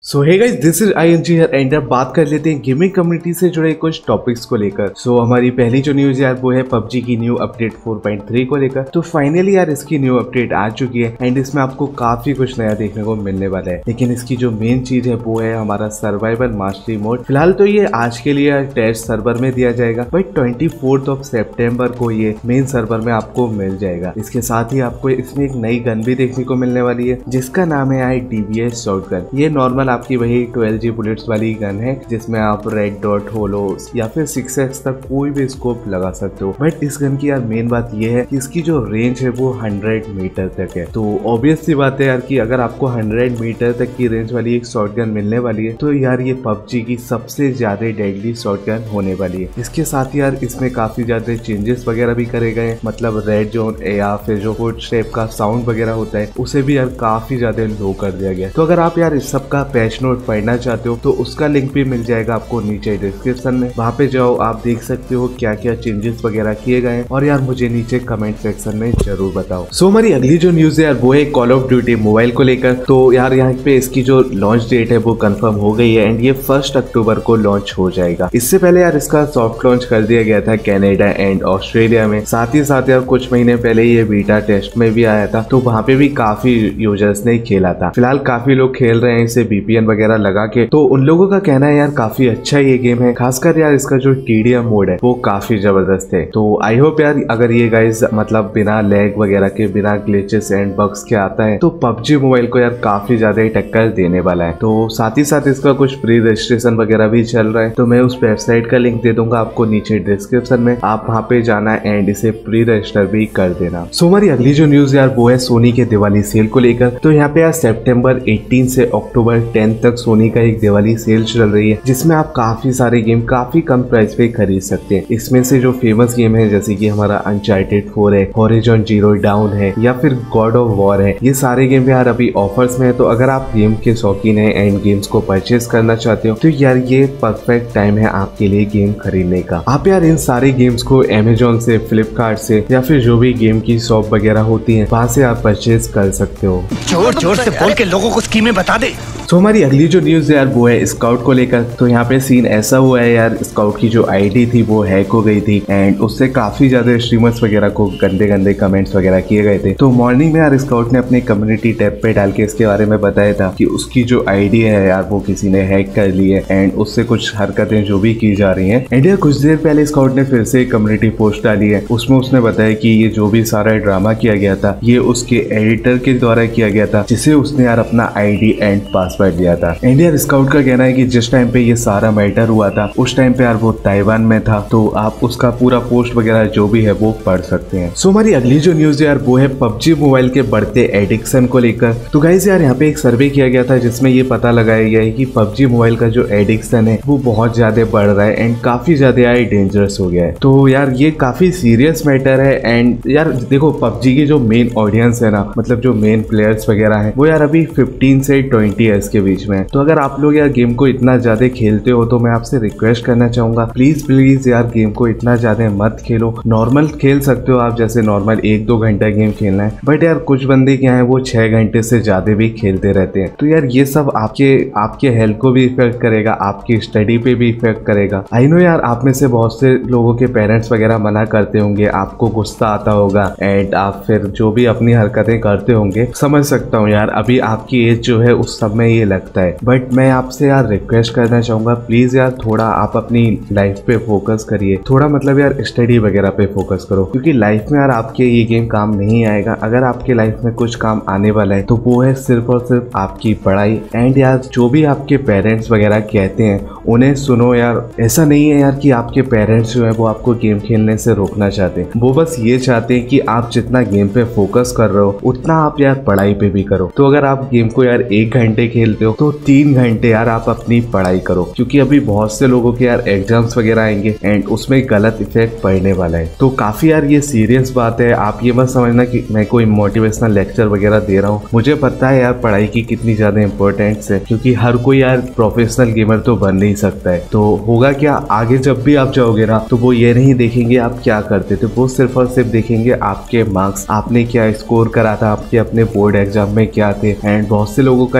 So hey guys, this is ING here and अब बात कर लेते हैं गेमिंग कम्युनिटी से जुड़े कुछ टॉपिक्स को लेकर। सो हमारी पहली जो न्यूज यार वो है पबजी की न्यू अपडेट 4.3 को लेकर। तो फाइनली यार इसकी न्यू अपडेट आ चुकी है एंड इसमें आपको काफी कुछ नया देखने को मिलने वाला है। लेकिन इसकी जो मेन चीज है वो है हमारा सर्वाइवल मास्टरी मोड। फिलहाल तो ये आज के लिए टेस्ट सर्वर में दिया जाएगा, बट 24 सितंबर को ये मेन सर्वर में आपको मिल जाएगा। इसके साथ ही आपको इसमें एक नई गन भी देखने को मिलने वाली है जिसका नाम है DBS शॉटगन। ये नॉर्मल आपकी वही 12G बुलेट्स वाली गन है जिसमें आप रेड डॉट, होलो या फिर 6x तक कोई भी स्कोप लगा सकते हो। बट इस गन की यार मेन बात ये है कि इसकी जो रेंज है वो 100 मीटर तक है। तो ऑब्वियस सी बात है यार कि अगर आपको 100 मीटर तक की रेंज वाली एक शॉटगन मिलने वाली है तो यार ये PUBG की सबसे ज्यादा डेडली शॉटगन होने वाली है। इसके साथ यार इसमें काफी ज्यादा चेंजेस वगैरह भी करे गए हैं, मतलब रेड जोन या फिर जो फुट स्टेप का साउंड वगैरह होता है उसे भी यार काफी ज्यादा लो कर दिया गया। तो अगर आप यार इस सब का पैच नोट पढ़ना चाहते हो तो उसका लिंक भी मिल जाएगा आपको नीचे डिस्क्रिप्शन में। वहाँ पे जाओ, आप देख सकते हो क्या क्या चेंजेस वगैरह किए गए हैं और यार मुझे नीचे कमेंट सेक्शन में जरूर बताओ। सो हमारी अगली जो न्यूज है यार वो है कॉल ऑफ ड्यूटी मोबाइल को लेकर। तो यार यहाँ पे इसकी जो लॉन्च डेट है वो कंफर्म हो गई है एंड ये 1 अक्टूबर को लॉन्च हो जाएगा। इससे पहले यार इसका सॉफ्ट लॉन्च कर दिया गया था कनाडा एंड ऑस्ट्रेलिया में। साथ ही साथ यार कुछ महीने पहले ये बीटा टेस्ट में भी आया था, तो वहाँ पे भी काफी यूजर्स ने खेला था। फिलहाल काफी लोग खेल रहे हैं इसे VPN वगैरह लगा के। तो उन लोगों का कहना है यार काफी अच्छा ये गेम है, खासकर यार इसका जो TDM मोड है वो काफी जबरदस्त है। तो आई होप यार अगर ये गाइस मतलब बिना लैग वगैरह के, बिना ग्लिचेस एंड बग्स के आता है तो PUBG मोबाइल को यार काफी ज्यादा टक्कर देने वाला है। तो साथ ही साथ इसका कुछ प्री रजिस्ट्रेशन वगैरह भी चल रहा है, तो मैं उस वेबसाइट का लिंक दे दूंगा आपको नीचे डिस्क्रिप्शन में। आप वहाँ पे जाना एंड इसे प्री रजिस्टर भी कर देना। सो हमारी अगली जो न्यूज यार वो है सोनी के दिवाली सेल को लेकर। तो यहाँ पे यार सितंबर 18 से अक्टूबर 10 तक सोनी का एक दिवाली सेल चल रही है जिसमें आप काफी सारे गेम काफी कम प्राइस पे खरीद सकते हैं। इसमें से जो फेमस गेम है जैसे कि हमारा अनचार्टेड 4 है, हॉरिजॉन जीरो डाउन है या फिर गॉड ऑफ वॉर है, ये सारे गेम यार अभी ऑफर्स में है। तो अगर आप गेम के शौकीन है एंड गेम्स को परचेज करना चाहते हो तो यार ये परफेक्ट टाइम है आपके लिए गेम खरीदने का। आप यार इन सारे गेम्स को अमेजोन से, फ्लिपकार्ट से या फिर जो भी गेम की शॉप वगैरह होती है वहाँ से आप परचेज कर सकते हो। जोर जोर से बोल के लोगों को स्कीमें बता दे। तो हमारी अगली जो न्यूज है यार वो है स्काउट को लेकर। तो यहाँ पे सीन ऐसा हुआ है यार, स्काउट की जो आईडी थी वो हैक हो गई थी एंड उससे काफी ज्यादा स्ट्रीमर्स वगैरह को गंदे गंदे कमेंट्स वगैरह किए गए थे। तो मॉर्निंग में यार स्काउट ने अपने कम्युनिटी टैब पे डाल के इसके बारे में बताया था कि उसकी जो आईडी है यार वो किसी ने हैक कर ली है एंड उससे कुछ हरकतें जो भी की जा रही है। एंड यार कुछ देर पहले स्काउट ने फिर से कम्युनिटी पोस्ट डाली है, उसमें उसने बताया कि ये जो भी सारा ड्रामा किया गया था ये उसके एडिटर के द्वारा किया गया था, जिसे उसने यार अपना आईडी एंड पासवर्ड दिया था। इंडियन स्काउट का कहना है कि जिस टाइम पे ये सारा मैटर हुआ था उस टाइम पे यार वो ताइवान में था, तो आप उसका पूरा पोस्ट वगैरह जो भी है वो पढ़ सकते हैं। सो हमारी अगली जो न्यूज यार वो है PUBG मोबाइल के बढ़ते एडिक्शन को लेकर। तो गाइस यार यहाँ पे एक सर्वे किया गया था जिसमें ये पता लगाया गया है कि PUBG मोबाइल का जो एडिक्शन है वो बहुत ज्यादा बढ़ रहा है एंड काफी ज्यादा यार डेंजरस हो गया है। तो यार ये काफी सीरियस मैटर है एंड यार देखो PUBG की जो मेन ऑडियंस है ना, मतलब जो मेन प्लेयर्स वगैरह है वो यार अभी 15 से 20 ईयर्स के बीच में। तो अगर आप लोग यार गेम को इतना ज्यादा खेलते हो तो मैं आपसे रिक्वेस्ट करना चाहूंगा, प्लीज प्लीज यार गेम को इतना ज्यादा मत खेलो। नॉर्मल खेल सकते हो आप, जैसे नॉर्मल 1-2 घंटा गेम खेलना है, बट यार कुछ बंदे क्या है वो 6 घंटे से ज्यादा भी खेलते रहते हैं। तो यार ये सब आपके हेल्थ को भी इफेक्ट करेगा, आपकी स्टडी पे भी इफेक्ट करेगा। आई नो यार आप में से बहुत से लोगों के पेरेंट्स वगैरह मना करते होंगे, आपको गुस्सा आता होगा एंड आप फिर जो भी अपनी हरकतें करते होंगे, समझ सकता हूँ यार अभी आपकी एज जो है उस सब में ये लगता है। बट मैं आपसे यार रिक्वेस्ट करना चाहूंगा, प्लीज यार थोड़ा आप अपनी लाइफ पे फोकस करिए, थोड़ा मतलब यार स्टडी वगैरह पे फोकस करो, क्योंकि लाइफ में यार आपके ये गेम काम नहीं आएगा। अगर आपके लाइफ में कुछ काम आने वाला है तो वो है सिर्फ और सिर्फ आपकी पढ़ाई। एंड यार जो भी आपके पेरेंट्स वगैरह कहते हैं उन्हें सुनो यार। ऐसा नहीं है यार कि आपके पेरेंट्स जो है वो आपको गेम खेलने से रोकना चाहते हैं, वो बस ये चाहते हैं कि आप जितना गेम पे फोकस कर रहे हो उतना आप यार पढ़ाई पे भी करो। तो अगर आप गेम को यार 1 घंटे खेलते हो तो 3 घंटे यार आप अपनी पढ़ाई करो, क्योंकि अभी बहुत से लोगों के यार एग्जाम्स वगैरह आएंगे एंड उसमें गलत इफेक्ट पड़ने वाला है। तो काफी यार ये सीरियस बात है, आप ये मत समझना कि मैं कोई मोटिवेशनल लेक्चर वगैरह दे रहा हूँ। मुझे पता है यार पढ़ाई की कितनी ज्यादा इंपॉर्टेंस है, क्योंकि हर कोई यार प्रोफेशनल गेमर तो बन नहीं सकता है। तो होगा क्या, आगे जब भी आप जाओगे ना तो वो ये नहीं देखेंगे आप क्या करते थे, वो सिर्फ और सिर्फ देखेंगे आपके मार्क्स, आपने क्या स्कोर करा था, आपके अपने बोर्ड एग्जाम में क्या थे। एंड बहुत से लोगों का यार अभी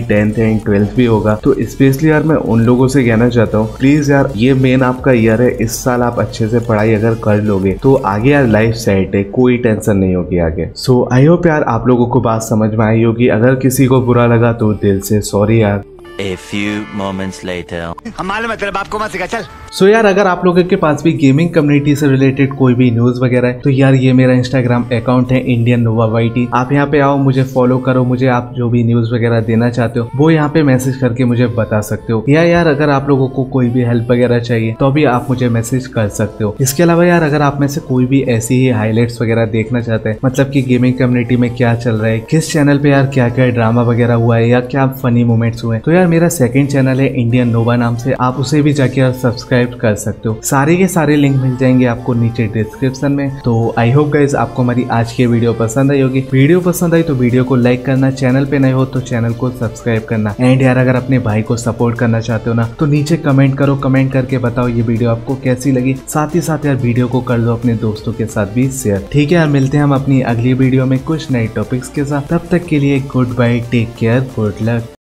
10th एंड 12th भी होगा, तो स्पेशली यार मैं उन लोगों से कहना चाहता हूँ प्लीज यार ये मेन आपका ईयर है, इस साल आप अच्छे से पढ़ाई अगर कर लोगे तो आगे यार लाइफ सेट है, कोई टेंशन नहीं होगी आगे। सो आई होप यार आप लोगों को बात समझ में आई होगी। अगर किसी को बुरा लगा तो दिल से सॉरी यार। A few moments later. हम मालूम है तेरे बाप को मत सिखा, चल। सो यार अगर आप लोगों के पास भी गेमिंग कम्युनिटी से रिलेटेड कोई भी न्यूज वगैरह है तो यार ये मेरा इंस्टाग्राम अकाउंट है indiannovayt। आप यहाँ पे आओ, मुझे फॉलो करो, मुझे आप जो भी न्यूज वगैरह देना चाहते हो वो यहाँ पे मैसेज करके मुझे बता सकते हो। या यार अगर आप लोगों को कोई भी हेल्प वगैरह चाहिए तो भी आप मुझे मैसेज कर सकते हो। इसके अलावा यार अगर आप में से कोई भी ऐसी ही हाईलाइट्स वगैरह देखना चाहते हैं, मतलब की गेमिंग कम्युनिटी में क्या चल रहा है, किस चैनल पे यार क्या क्या ड्रामा वगैरह हुआ है या क्या फनी मोमेंट्स हुए, तो यार मेरा सेकंड चैनल है इंडियन नोवा नाम से, आप उसे भी जाके यार सब्सक्राइब कर सकते हो। सारे के सारे लिंक मिल जाएंगे आपको नीचे डिस्क्रिप्शन में। तो आई होप गाइस आपको हमारी आज की वीडियो पसंद आई होगी। वीडियो पसंद आई तो वीडियो को लाइक करना, चैनल पे नए हो तो चैनल को सब्सक्राइब करना, एंड यार अगर अपने भाई को सपोर्ट करना चाहते हो ना तो नीचे कमेंट करो, कमेंट करके बताओ ये वीडियो आपको कैसी लगी। साथ ही साथ यार वीडियो को कर लो अपने दोस्तों के साथ भी शेयर। ठीक है यार, मिलते हैं हम अपनी अगली वीडियो में कुछ नए टॉपिक्स के साथ। तब तक के लिए goodbye, take care, good luck.